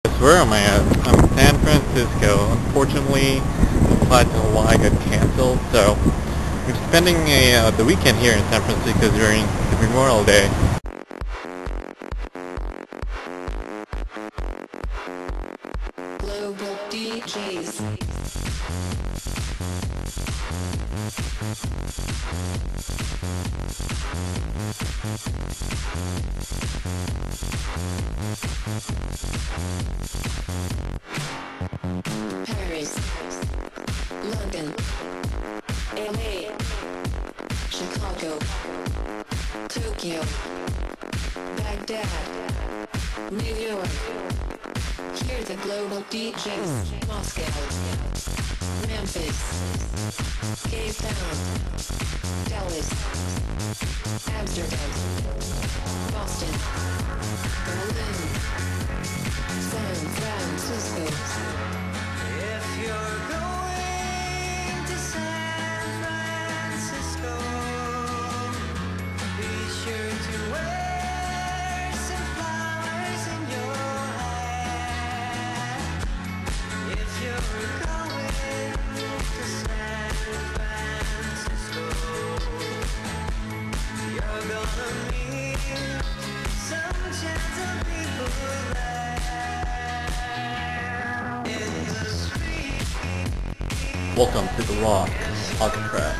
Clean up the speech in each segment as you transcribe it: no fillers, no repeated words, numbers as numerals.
Where am I at? I'm in San Francisco. Unfortunately, the flight to Hawaii got canceled, so I'm spending the weekend here in San Francisco during Memorial Day. Global DJs. Paris, London, LA, Chicago, Tokyo, Baghdad, New York. Hear the global DJs. Moscow, Memphis, Cape Town, Dallas, Amsterdam, Boston, Berlin, San Francisco. If you're going to San Francisco, be sure to wear some flowers in your hair. If you're going to San Francisco, you're gonna meet some gentle people there. Welcome to the Rock Alcatraz.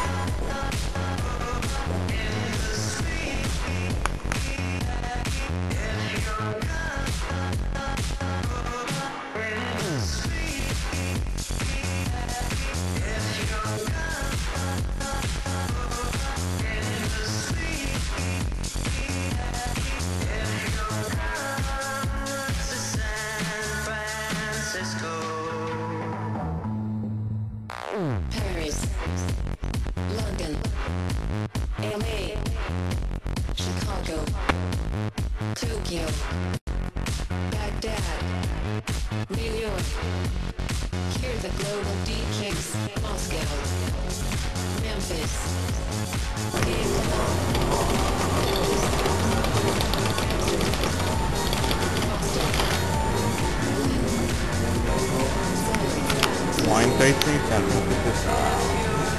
Paris, London, LA, Chicago, Tokyo, Baghdad, New York. Hear the global DJs. Moscow, Memphis, Cape Town, Boston, Wine tasting, San Francisco.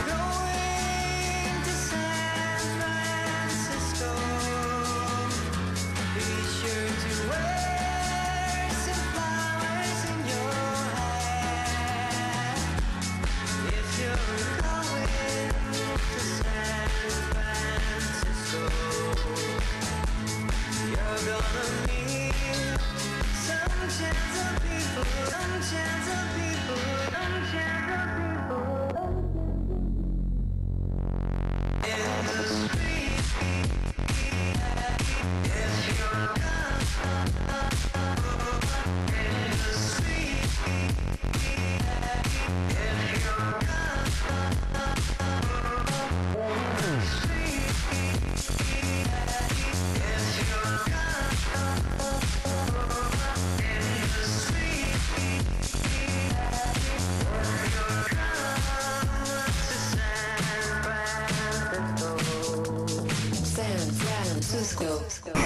Francisco.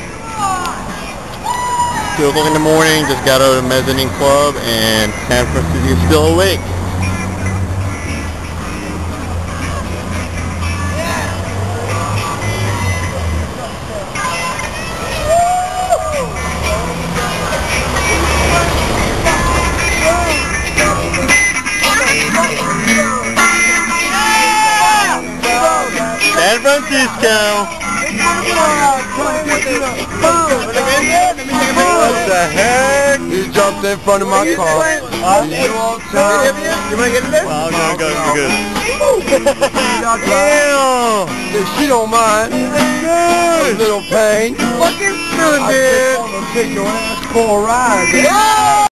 2 o'clock in the morning, just got out of the Mezzanine Club, and San Francisco is still awake. San Francisco! What the heck? He jumped in front of my car. You want to get in there? Well, I'm gonna go, we're good. If she don't mind, a little pain. Fucking good, I just want to take your ass for a ride.